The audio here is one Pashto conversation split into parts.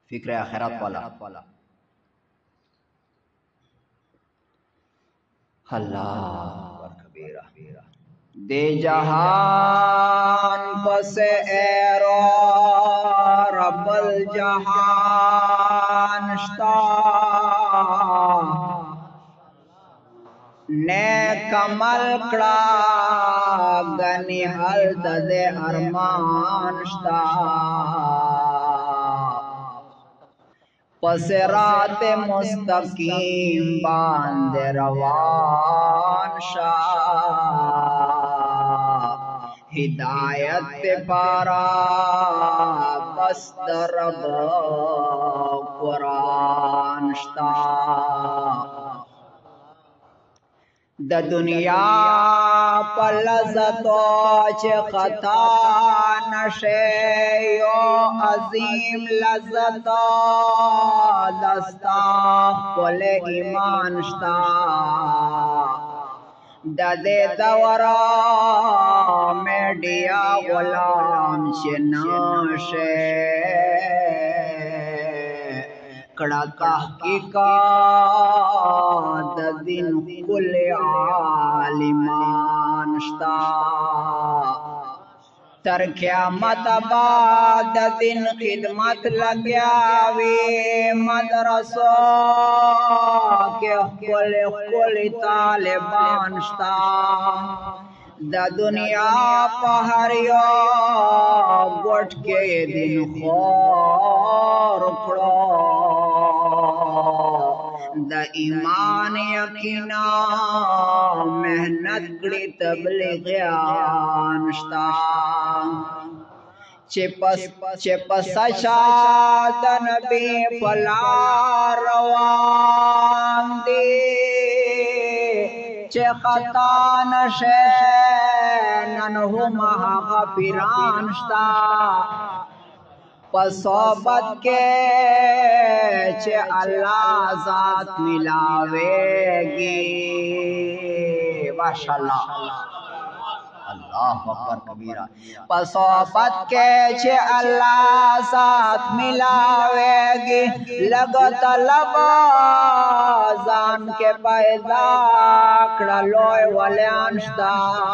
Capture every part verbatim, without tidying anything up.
فکر آخرت والا اللہ اکبر کبیرہ دے جہان بس ایرو رب الجہان شتا نیک عمل کڑا گنی حل دے ارمان شتا پس رات مستقیم باند روان شا ہدایت پارا بست رب قرآن شتا د دنیا پلزتو چه خطا نشے یو عظیم لذتو دستا کل ایمان شتا د دې دورا میڈیا غلام چه نشے کڑا تحقیقات دین کل عالمان شتا تر قیامت بعد دین خدمت لگیاوی مدرسو کے کل کل طالبان شتا دا دنیا پہریو گوٹ کے دن خور کڑو دا ایمان یقینا محنت کڑی تبلیغیان شتا چپس شاد نبی پلا روان دی چه خطا نشے ننہو مہا پیران شتا صحبت کے چه اللہ ذات ملاوے گی ماشاءاللہ اللہ اکبر کبیرہ صحبت کے چه اللہ ذات ملاوے گی لگت لبازان کے پیدا کڑلوئے ولیان شتا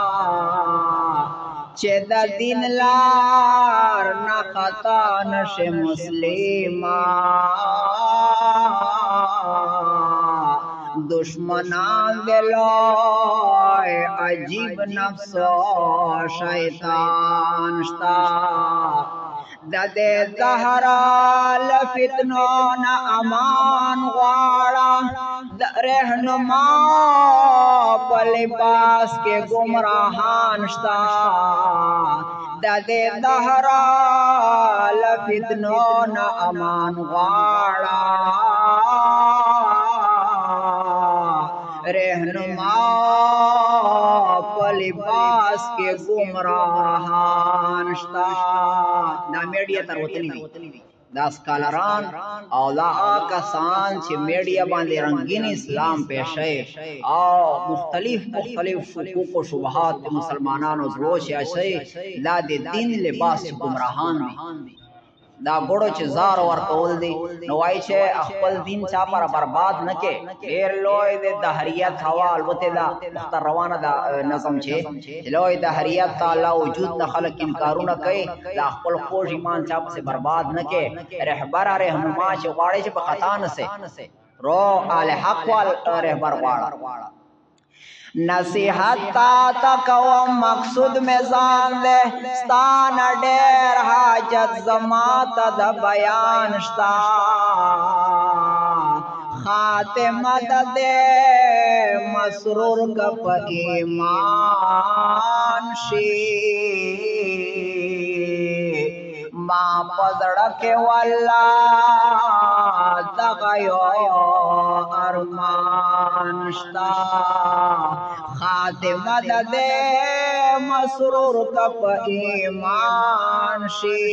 چه دا دین لار نا خطا نشے مسلمان دشمنان دلوئے عجیب نفس و شیطان شتا دا دے زہرا لفتنون امان غارا دا رہنما پلباس کے گمراہان شتا دا دے زہرا لفتنون امان غارا رہنما پلباس کے گمراہان شتا دا میڈیا تر وطنی دی دا سکالران او دا آکسان چی میڈیا باندے رنگین اسلام پیشے او مختلف مختلف شکوک و شبہات مسلمانان و زروش ایسے دا دے دین لباس چی گمراہان دی دا گوڑو چه زار ورکول دی نوائی چه اخپل دین چا پر برباد نکے دیر لوئی دے دہریت ہوا البتے دا مختر روانہ دا نظم چه لوئی دہریت تا اللہ وجود دا خلق انکارو نکے دا اخپل خوش ایمان چا پس برباد نکے رہبر رہنما چه غاڑے چه بخطان سے رو آل حق وال رہبر غاڑا نصیحت تا تکو مقصود میزان دے ستان دیر حاجت زمات دا بیان شتا خاتمت دے مسرور گپ ایمان شی ما پزڑکے واللہ دغیو ارمان شتا خاتمت دے مسرور کپ ایمان شی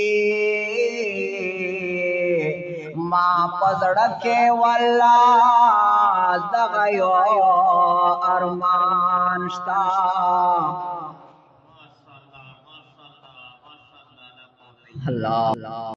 ما پزڑکے واللہ دغیو ارمان شتا اللہ